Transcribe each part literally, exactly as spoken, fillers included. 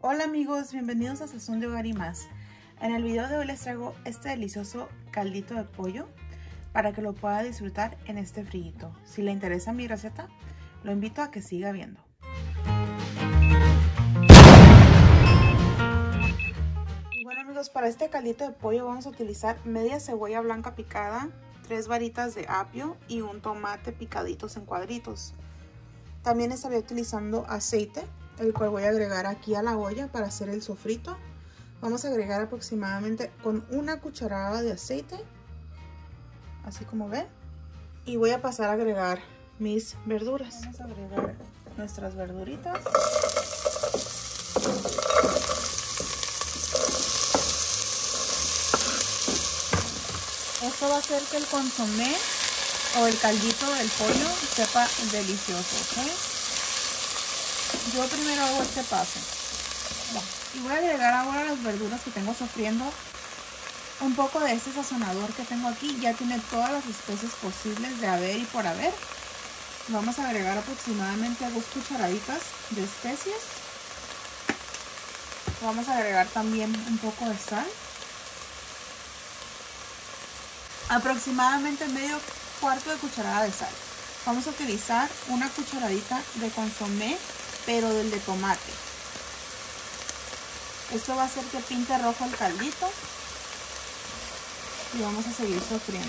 Hola amigos, bienvenidos a Sazón de Hogar y Más. En el video de hoy les traigo este delicioso caldito de pollo para que lo pueda disfrutar en este frito. Si le interesa mi receta, lo invito a que siga viendo. Bueno amigos, para este caldito de pollo vamos a utilizar media cebolla blanca picada, tres varitas de apio y un tomate picaditos en cuadritos. También estaré utilizando aceite, el cual voy a agregar aquí a la olla para hacer el sofrito. Vamos a agregar aproximadamente con una cucharada de aceite, así como ven, y voy a pasar a agregar mis verduras. Vamos a agregar nuestras verduritas. Esto va a hacer que el consomé o el caldito del pollo sepa delicioso, ¿ok? Yo primero hago este paso. Y voy a agregar ahora las verduras que tengo sofriendo. Un poco de este sazonador que tengo aquí. Ya tiene todas las especies posibles de haber y por haber. Vamos a agregar aproximadamente dos cucharaditas de especies. Vamos a agregar también un poco de sal. Aproximadamente medio cuarto de cucharada de sal. Vamos a utilizar una cucharadita de consomé, pero del de tomate. Esto va a hacer que pinte rojo el caldito. Y vamos a seguir sofriendo.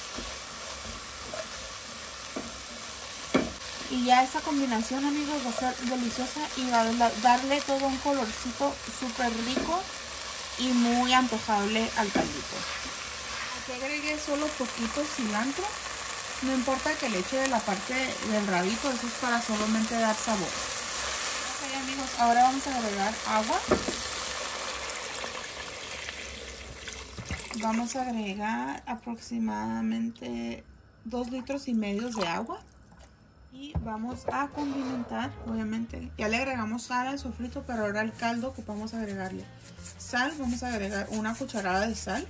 Y ya esta combinación, amigos, va a ser deliciosa y va a darle todo un colorcito súper rico y muy antojable al caldito. Aquí agregué solo poquito cilantro. No importa que le eche de la parte del rabito, eso es para solamente dar sabor. Ok amigos, ahora vamos a agregar agua. Vamos a agregar aproximadamente dos litros y medio de agua. Y vamos a condimentar, obviamente. Ya le agregamos sal al sofrito, pero ahora al caldo ocupamos agregarle sal. Vamos a agregar una cucharada de sal.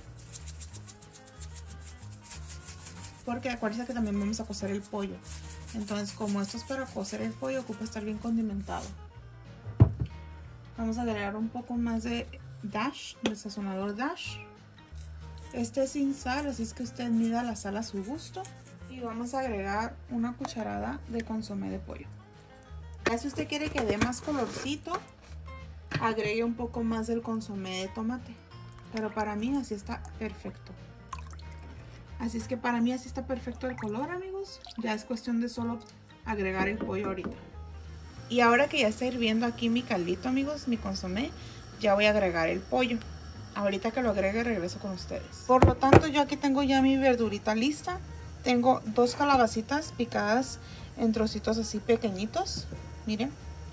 Porque acuérdense que también vamos a cocer el pollo. Entonces, como esto es para cocer el pollo, ocupa estar bien condimentado. Vamos a agregar un poco más de Dash, del sazonador Dash. Este es sin sal, así es que usted mida la sal a su gusto. Y vamos a agregar una cucharada de consomé de pollo. Ya si usted quiere que dé más colorcito, agregue un poco más del consomé de tomate. Pero para mí así está perfecto. Así es que para mí así está perfecto el color, amigos. Ya es cuestión de solo agregar el pollo ahorita. Y ahora que ya está hirviendo aquí mi caldito, amigos, mi consomé, ya voy a agregar el pollo. Ahorita que lo agregue regreso con ustedes. Por lo tanto, yo aquí tengo ya mi verdurita lista. Tengo dos calabacitas picadas en trocitos así pequeñitos. Miren.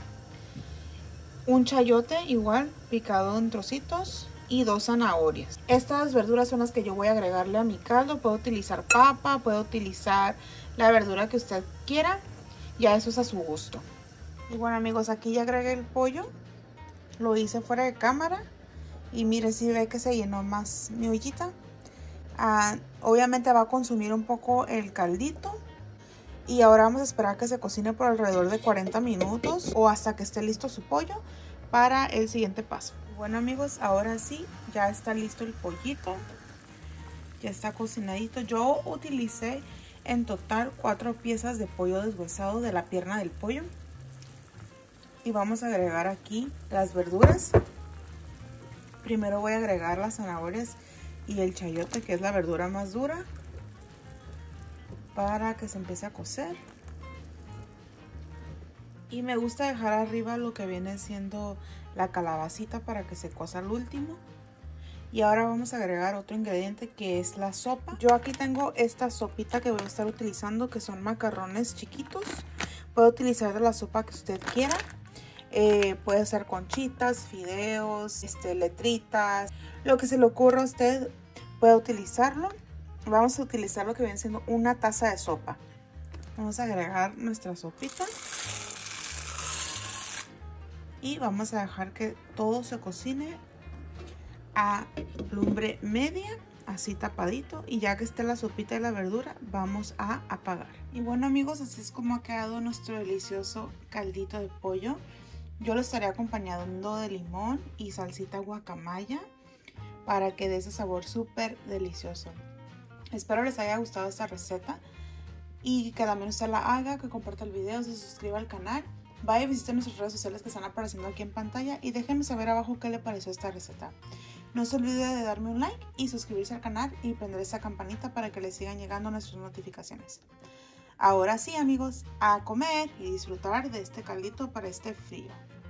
Un chayote igual picado en trocitos. Y dos zanahorias. Estas verduras son las que yo voy a agregarle a mi caldo. Puedo utilizar papa, puedo utilizar la verdura que usted quiera. Ya eso es a su gusto. Y bueno amigos, aquí ya agregué el pollo. Lo hice fuera de cámara. Y mire, si ve que se llenó más mi ollita. Ah, obviamente va a consumir un poco el caldito. Y ahora vamos a esperar que se cocine por alrededor de cuarenta minutos. O hasta que esté listo su pollo para el siguiente paso. Bueno amigos, ahora sí, ya está listo el pollito. Ya está cocinadito. Yo utilicé en total cuatro piezas de pollo deshuesado de la pierna del pollo. Y vamos a agregar aquí las verduras. Primero voy a agregar las zanahorias y el chayote, que es la verdura más dura, para que se empiece a cocer. Y me gusta dejar arriba lo que viene siendo la calabacita para que se cosa al último. Y ahora vamos a agregar otro ingrediente, que es la sopa. Yo aquí tengo esta sopita que voy a estar utilizando, que son macarrones chiquitos. Puede utilizar de la sopa que usted quiera. Eh, puede ser conchitas, fideos, este, letritas. Lo que se le ocurra a usted puede utilizarlo. Vamos a utilizar lo que viene siendo una taza de sopa. Vamos a agregar nuestra sopita. Y vamos a dejar que todo se cocine a lumbre media, así tapadito. Y ya que esté la sopita y la verdura, vamos a apagar. Y bueno amigos, así es como ha quedado nuestro delicioso caldito de pollo. Yo lo estaré acompañando de limón y salsita guacamaya para que dé ese sabor súper delicioso. Espero les haya gustado esta receta y que también usted la haga, que comparta el video, se suscriba al canal. Vaya y visite nuestras redes sociales que están apareciendo aquí en pantalla y déjenme saber abajo qué le pareció esta receta. No se olvide de darme un like y suscribirse al canal y prender esa campanita para que les sigan llegando nuestras notificaciones. Ahora sí, amigos, a comer y disfrutar de este caldito para este frío.